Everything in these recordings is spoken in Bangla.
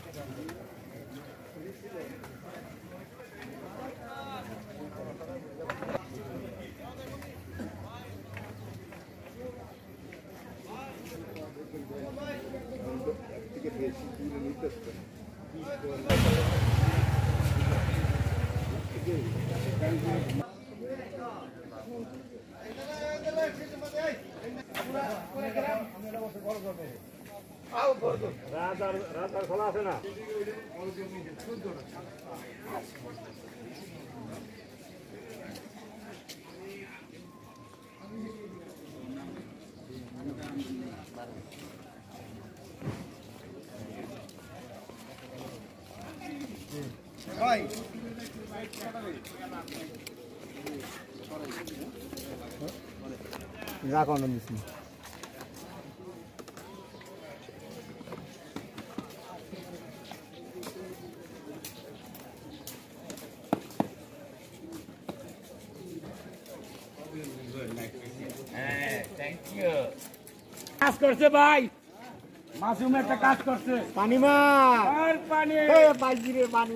রাজার খোলা আছে না রাখো না মিশি কাজ করছে ভাই মাসুম একটা কাজ করছে পানি মা আর পানি বাজি রে পানি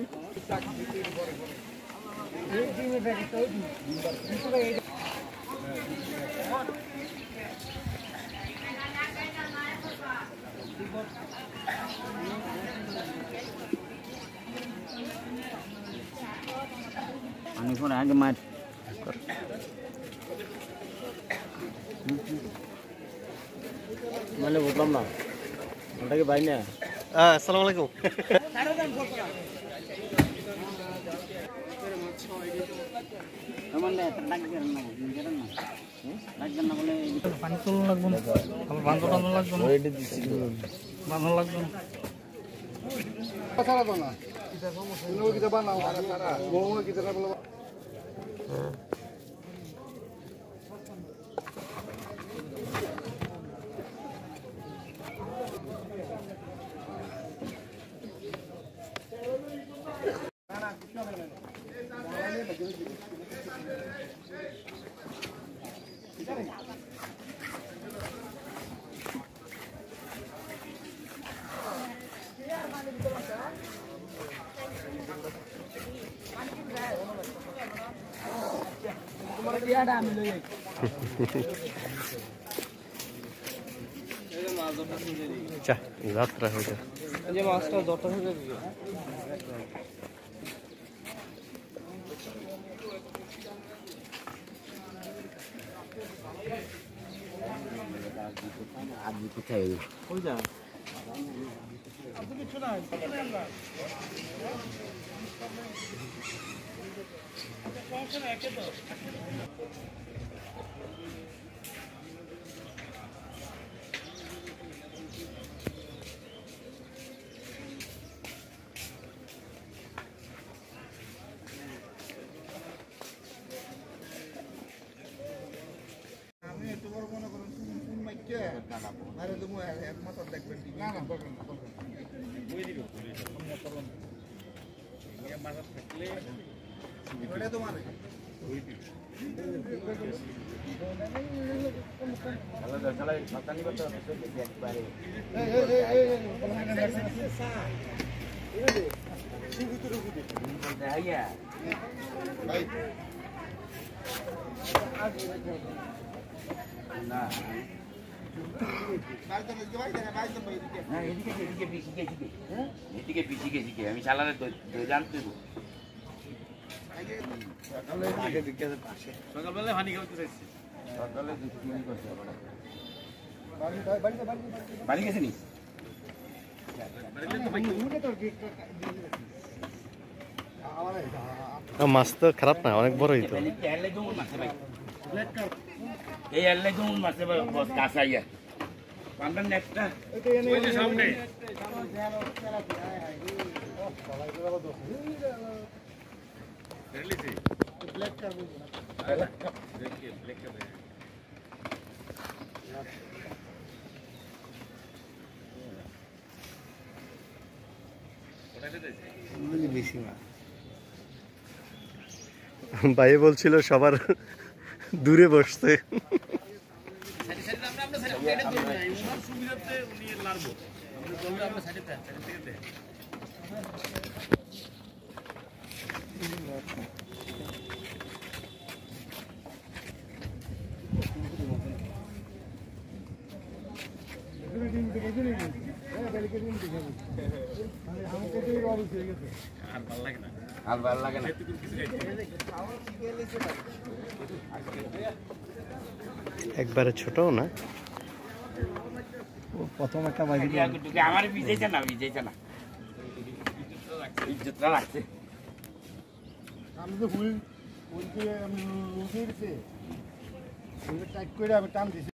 পানি পরে আগে মার মানে বুঝলাম না ওটা কি ভাই না আসসালামু আলাইকুম পানি তোলা লাগবে না বাঁধো টানো লাগবে না বাঁধো লাগবে না যাত্রা হয়ে যায় মাছটা যত হয়ে যাবে আজকে কোথায় কই যা আমি একটু বড় মনে করুন শুন মাইকে আরে তুমি একমাত্র দেখবেন না না বলবেন না বই দিও এই মাথা থাকলে ওটা তোমার বই দিও হ্যালো চলাই সকালে কত একবারে ভাই না এদিকে আমি চালালে জানতে সকালবেলা পানি খাওয়াতে চাইছি সকালে বাড়ি গেছে নি মাছ তো খারাপ না অনেক বড়ই তো এই এল্লাই তো মাছে কাছে আইয়া পান্ডার নেটটা সামনে ভাই বলছিল সবার দূরে বসতে সুবিধাতে উনি লাড়বো আমরা সাইডে আর ভালো লাগে না একবারে ছোট না প্রথম একটা বাজি আমার ভিজেছে না ইজ্জতটা রাখছে আমি তো ফুল ফুলকে আমি লুকিয়ে দিছি টাইট করে আমি টান দিছি